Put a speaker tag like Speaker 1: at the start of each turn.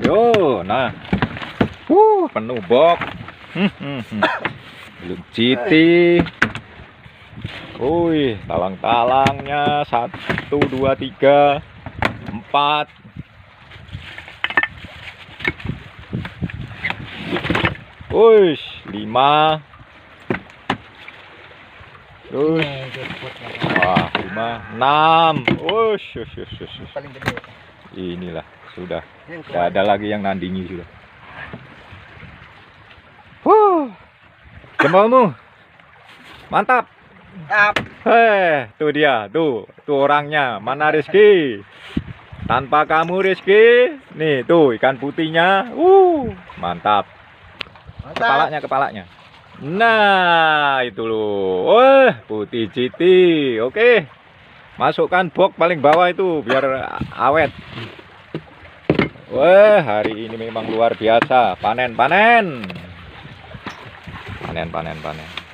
Speaker 1: Yo, nah. Penuh bok. Belum citi. Wih, talang-talangnya 1, 2, 3, 4. Wih, 5. Wah, 5, 6.
Speaker 2: Paling gede.
Speaker 1: Inilah sudah. Tidak ada lagi yang nandingi sudah. Jempolmu mantap. Tuh dia, tuh orangnya. Mana Rizky? Tanpa kamu Rizky. Nih, tuh ikan putihnya. Mantap. Kepalanya. Nah, itu loh. Putih citi. Oke. Masukkan box paling bawah itu biar awet. Wah, hari ini memang luar biasa. Panen.